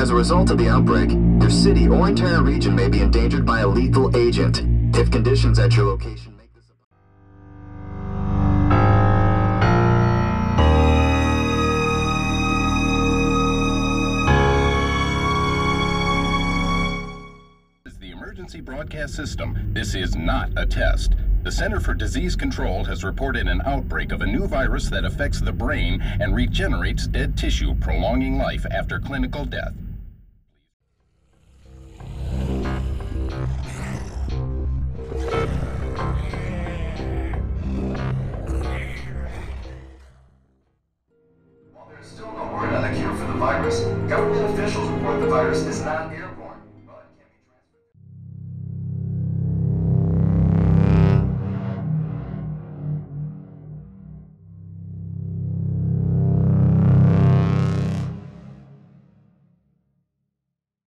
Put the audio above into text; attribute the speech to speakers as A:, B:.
A: As a result of the outbreak, your city or entire region may be endangered by a lethal agent. If conditions at your location make this
B: is the emergency broadcast system. This is not a test. The Center for Disease Control has reported an outbreak of a new virus that affects the brain and regenerates dead tissue, prolonging life after clinical death.
A: While there is still no word on a cure for the virus, government officials report the virus is not